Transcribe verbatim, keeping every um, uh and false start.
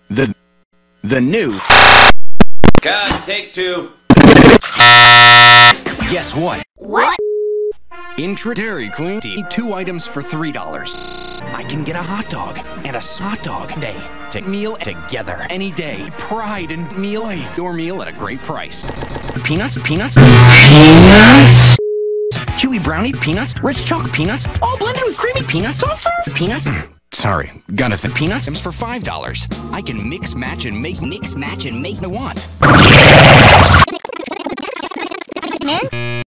The the new Cut, take two. Guess what? What? Intra Dairy-Queen, two items for three dollars. I can get a hot dog and a hot dog day. Take meal together any day. Pride and meal, your meal at a great price. Peanuts, peanuts, peanuts. Chewy brownie, peanuts, rich chalk peanuts, all blended with creamy peanuts, soft serve peanuts. Sorry, gotta think. Peanuts for five dollars. I can mix, match, and make mix, match, and make I want.